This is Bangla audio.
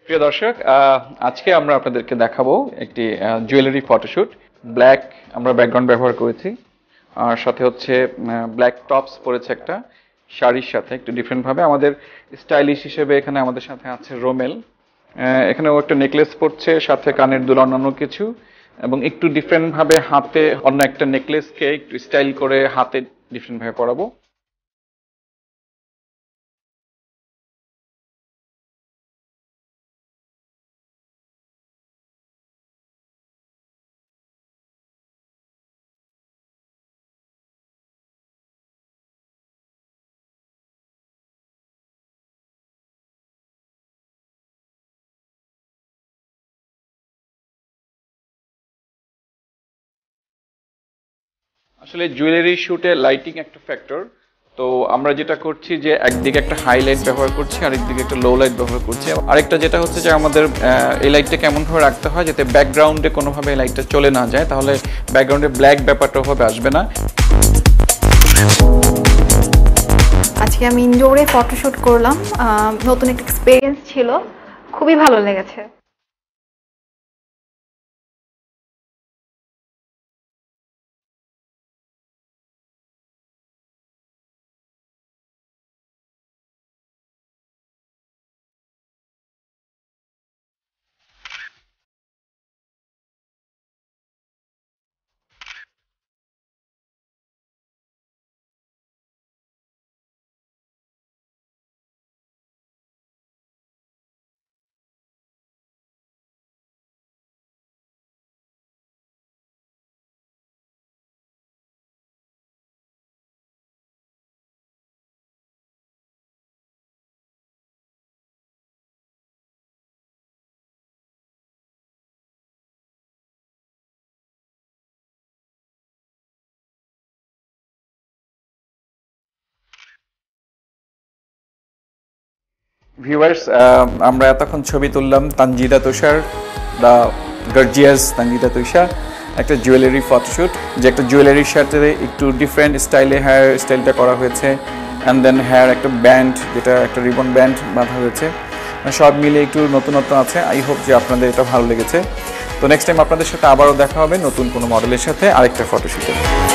প্রিয় দর্শক, আজকে আমরা আপনাদেরকে দেখাবো একটি জুয়েলারি ফটোশুট। ব্ল্যাক আমরা ব্যাকগ্রাউন্ড ব্যবহার করেছি, আর সাথে হচ্ছে ব্ল্যাক টপস পরেছে একটা শাড়ির সাথে একটু ডিফারেন্ট ভাবে। আমাদের স্টাইলিশ হিসেবে এখানে আমাদের সাথে আছে রোমেল, এখানে ও একটা নেকলেস পরছে, সাথে কানের দুল, অন্যান্য কিছু, এবং একটু ডিফারেন্ট ভাবে হাতে অন্য একটা নেকলেসকে একটু স্টাইল করে হাতে ডিফারেন্ট ভাবে পরাবো। আসলে জুয়েলারি শুটে লাইটিং একটা ফ্যাক্টর। তো আমরা যেটা করছি যে একদিকে একটা হাইলাইট ব্যবহার করছি, আরেকদিকে একটা লো লাইট ব্যবহার করছি। আরেকটা যেটা হচ্ছে যে আমাদের এই লাইটটা কেমনভাবে রাখতে হয় যাতে ব্যাকগ্রাউন্ডে কোনোভাবে এই লাইটটা চলে না যায়, তাহলে ব্যাকগ্রাউন্ডে ব্ল্যাক ব্যাপারটা ওভাবে আসবে না। আজকে আমি ইনডোরে ফটোশুট করলাম, নতুন একটা এক্সপিরিয়েন্স ছিল, খুবই ভালো লেগেছে। ভিউয়ার্স, আমরা এতক্ষণ ছবি তুললাম তানজিদা তুষার, দ্য গর্জিয়াস তানজিদা তুষার, একটা জুয়েলারি ফটোশুট, যে একটা জুয়েলারির সাথে একটু ডিফারেন্ট স্টাইলে হেয়ার স্টাইলটা করা হয়েছে, অ্যান্ড দেন হেয়ার একটা ব্যান্ড, যেটা একটা রিবন ব্যান্ড বাঁধা হয়েছে। সব মিলে একটু নতুনত্ব আছে। আই হোপ যে আপনাদের এটা ভালো লেগেছে। তো নেক্সট টাইম আপনাদের সাথে আবারও দেখা হবে নতুন কোনো মডেলের সাথে আরেকটা ফটোশুটে।